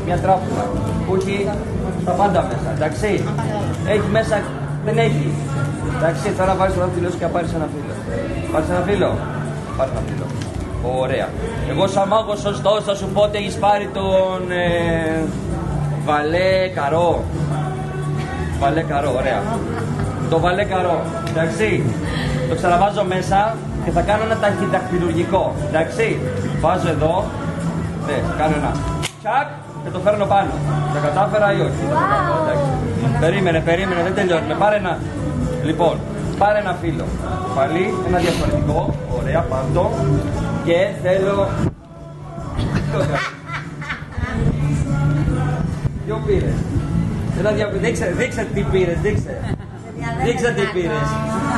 μια τράπουλα που έχει τα πάντα μέσα, εντάξει. Έχει μέσα, δεν έχει. Εντάξει, τώρα βάζεις το δάχτυλό σου και θα πάρεις ένα φύλλο. Πάρεις ένα φύλλο. Πάρεις ένα φύλλο. Ωραία. Εγώ σαν μάγος σωστός θα σου πω ότι έχεις πάρει τον βαλέ καρό. Βαλέ καρό, ωραία. Το βαλέ καρό, εντάξει. Το ξαναβάζω μέσα και θα κάνω ένα ταχυδαχτυλουργικό. Εντάξει. Βάζω εδώ. Ναι, κάνω ένα τσακ και το φέρνω πάνω. Τα κατάφερα ή όχι? Περίμενε, δεν τελειώνουμε. Πάρε ένα. Λοιπόν, πάρε ένα φύλλο. Πάλι ένα διαφορετικό. Ωραία, πάντο. Και θέλω. Ποιο πήρες? Δείξε τι πήρες, δείξε τι πήρες.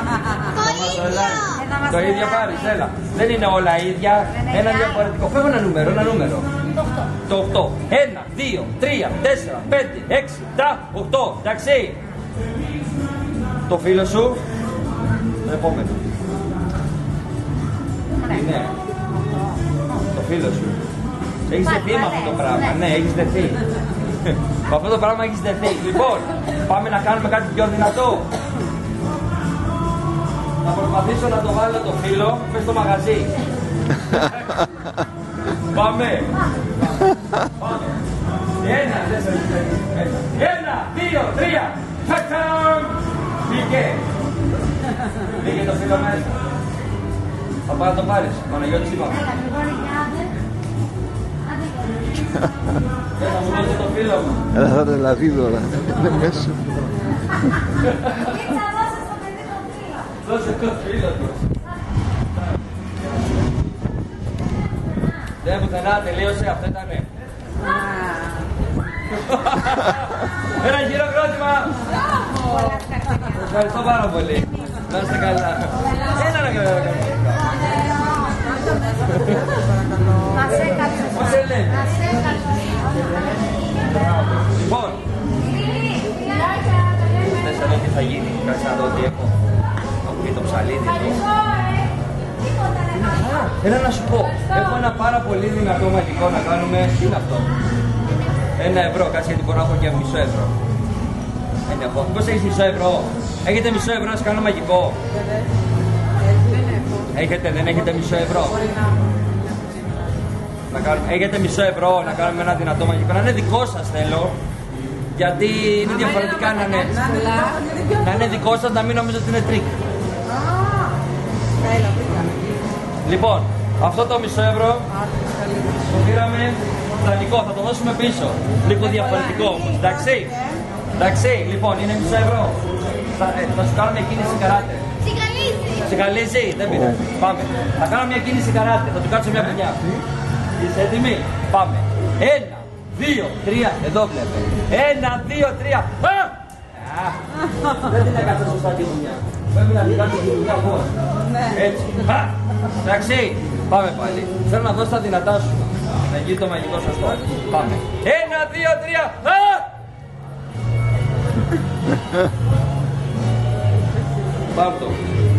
Το ίδιο πάρεις, έλα. Δεν είναι όλα ίδια, ένα διαφορετικό. Φεύγω ένα νούμερο. Το 8. 1, 2, 3, 4, 5, 6, 7, 8. Εντάξει. Το φίλο σου. Το επόμενο. Είναι. Το φίλο σου. Έχεις δεθεί με αυτό το πράγμα. Ναι, έχεις δεθεί. Με αυτό το πράγμα έχεις δεθεί. Λοιπόν, πάμε να κάνουμε κάτι πιο δυνατό. Θα προσπαθήσω να το βάλω το φύλλο μες στο μαγαζί. Πάμε. Ένα, δύο, τρία. Τσακαμ. Μπήκε το φύλλο μέσα. Θα πάει να το πάρεις. Παναγιώτης είπαμε. Θα μου δώσει το φύλλο μου. Έλα, θα τρελαθεί τώρα. Είναι μέσα. Δώσε το φύλλο του. Δεν πουθενά, τελείωσε, αυτό ήτανε. Ένα χειροκρότημα. Ευχαριστώ πάρα πολύ. Να είστε καλά. Ένα να κάνουμε. Πώς σε λένε? Λοιπόν, θες εδώ τι θα γίνει? Κάτσε να δω τι έχω. Θα βγει το ψαλίδι εδώ. Έλα να σου πω, έχω ένα πάρα πολύ δυνατό μαγικό να κάνουμε. Τι είναι αυτό? 1 ευρώ, κάτσε γιατί μπορώ να έχω και μισό ευρώ. Πώς έχεις μισό ευρώ? Έχετε μισό ευρώ να σας κάνω μαγικό? Έχετε, δεν έχετε μισό ευρώ? Έχετε μισό ευρώ να κάνουμε ένα δυνατό μαγικό? Να είναι δικό σας θέλω. Γιατί είναι διαφορετικά να είναι δικό σας, να μην νομίζω ότι είναι τρίκ. Λοιπόν, αυτό το μισό ευρώ το πήραμε δανεικό, θα το δώσουμε πίσω. Λίγο διαφορετικό όμως, εντάξει. Εντάξει, λοιπόν, είναι μισό ευρώ. Θα σου κάνω μια κίνηση καράτε. Σιγαλίζει, δεν πειράζει. Πάμε. Θα κάνω μια κίνηση καράτε, θα του κάτσω μια πουλιά. Είσαι έτοιμοι? Πάμε. 1, 2, 3, εδώ βλέπετε. 1, 2, 3. Δεν την έκατσα σωστά τη δουλειά. Πρέπει να την κάνω τη δουλειά πώς. Έτσι. Εντάξει. Πάμε πάλι. Θέλω να δώσω τα δυνατά σου. Να γίνει το μαγικό σωστό. Πάμε. 1, 2, 3. Πάρ' το.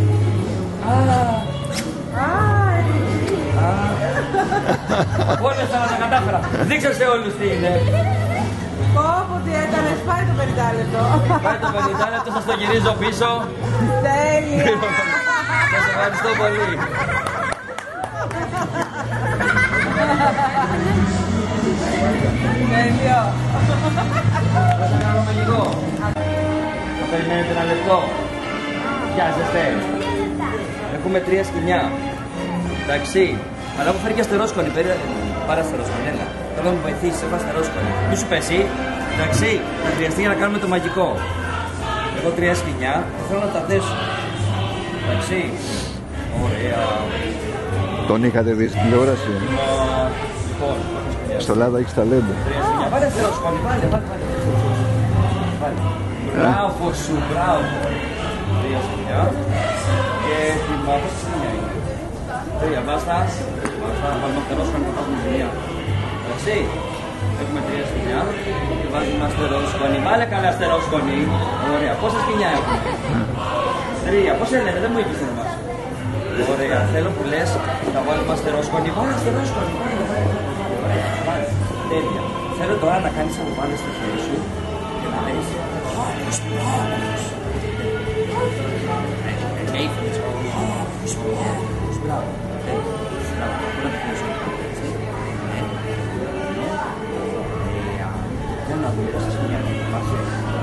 Όλες τα κατάφερα. Δείξε σε όλους τι είναι. Κόπο τι έκανες, πάει το 50 λεπτό. Πάει το 50 λεπτό, σας το γυρίζω πίσω. Τέλεια. Σας ευχαριστώ πολύ. Τέλειο. Θα σας κάνουμε λίγο. Θα περιμένετε ένα λεπτό. Βιάζεστε. Έχουμε 3 σκηνιά. Εντάξει. Αλλά έχω φέρει και αστερόσκονη. Πάρε αστερόσκονη, έλα. Θέλω να μου βοηθήσεις, έχω αστερόσκονη. Μη σου πέσει. Εντάξει. Θα χρειαστεί για να κάνουμε το μαγικό. Έχω 3 σκηνιά. Θέλω να τα δέσω. Εντάξει. Ωραία. Τον είχατε δει στην τηλεόραση? Λοιπόν. Στο Ελλάδα έχεις ταλέντο. Βάλε αστερόσκονη, βάλε. Μπράβο σου, μπράβο. 3 σκηνιά. Και την μάθω σκηνιά είναι. 3, βάστα. Θα βάλουμε αστερόσκονη και θα πάμε σκηνιά. Εντάξει. Έχουμε 3 σκηνιά. Και βάζουμε αστερόσκονη. Βάλε καλά αστερόσκονη. Ωραία. Πόσα σκηνιά έχουμε? 3. Πώς έλεγε, δεν μου είπες το όνομά σου. Ωραία. Θέλω που λες, θα βάλουμε αστερόσκονη. Βάλε αστερόσκονη. Ωραία. Τέλεια. Θέλω τώρα να κάνεις από πάνω στο χέρι σου και να λες Hocus Pocus. Εύκολες. Hocus Pocus. Μπράβο. Μπράβο. Πού να πιέσω. Για να δούμε πόσες σκηνιά θα πάρει.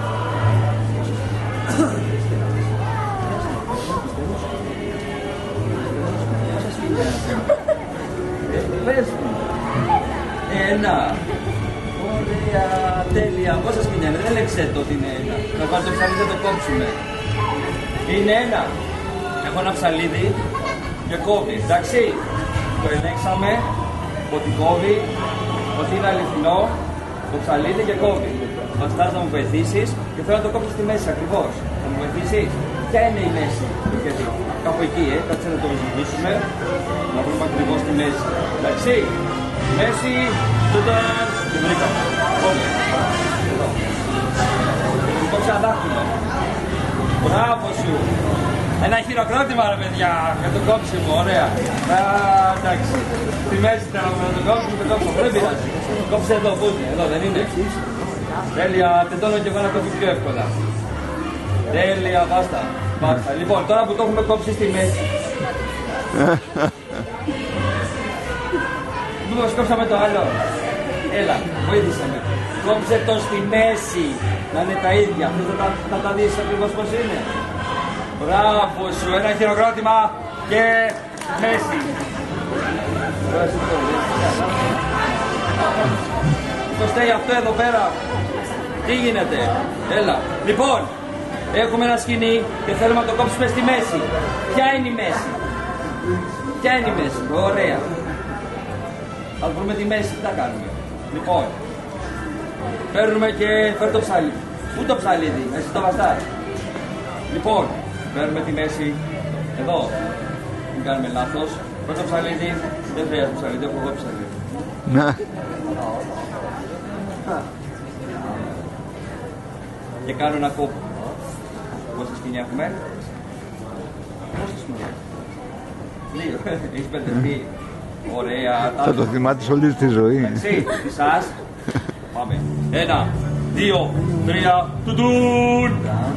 Πες μου. Ένα. Ωραία, τέλεια. Πόσα σκηνιά είναι, δεν λέξε το ότι είναι ένα. Να πάρει το ψαλίδι, θα το κόψουμε. Είναι ένα. Έχω ένα ψαλίδι και κόβει. Εντάξει, το ελέγξαμε ότι κόβει, ότι είναι αληθινό, το ψαλίδι και κόβει. Μπαστάς να μου βοηθήσεις και θέλω να το κόψω στη μέση ακριβώς. Θα μου βοηθήσεις. Ποια είναι η μέση του χεριού. Κάπου εκεί, κάτσε να το ζητήσουμε. Να βρούμε ακριβώς τη μέση. Εντάξει, μέση, τούταν και βρήκαμε. Κόβει. Εδώ. Κόψε ένα δάχτυλο. Μπράβο σου. Ένα χειροκρότημα ρε παιδιά για το κόψιμο, ωραία. Εντάξει. Στη μέση θέλω να το κόψουμε, το κόψω. Δεν πειράζει. Κόψε εδώ, πού είναι, εδώ δεν είναι. Τέλεια, τεντώνω και εγώ να κόψω πιο εύκολα. Τέλεια, βάστα. Βάστα. Λοιπόν, τώρα που το έχουμε κόψει στη μέση. Μήπως κόψαμε το άλλο. Έλα, βοήθησε με. Κόψε το στη μέση. Να είναι τα ίδια. Θες να τα δεις ακριβώς πώς είναι. Μπράβο σου. Ένα χειροκρότημα και μέση. Κωστέι, αυτό εδώ πέρα. Τι γίνεται. Έλα. Λοιπόν, έχουμε ένα σκηνή και θέλουμε να το κόψουμε στη μέση. Ποια είναι η μέση. Ποια είναι η μέση. Ωραία. Ας βρούμε τη μέση. Τι θα κάνουμε. Λοιπόν, παίρνουμε και φέρ το ψαλίδι. Πού το ψαλίδι, εσύ το βαστάς. Λοιπόν, παίρνουμε τη μέση εδώ. Μην κάνουμε λάθος. Φέρ το ψαλίδι. Δεν χρειάζεται ψαλίδι, έχω εγώ ψαλίδι. Να. Και κάνω ένα κόπο. Πόσα σκηνιά έχουμε. Πόσες σκηνιά. Δύο. Έχεις μπερδευτεί. Ωραία. Θα το θυμάται όλη τη ζωή. Εντάξει, εσάς. Πάμε. 1, 2, 3, τουντούν.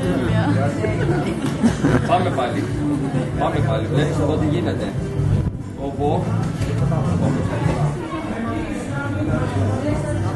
Πάμε πάλι. Πάμε πάλι. Βλέπεις εδώ τι γίνεται. Όπου.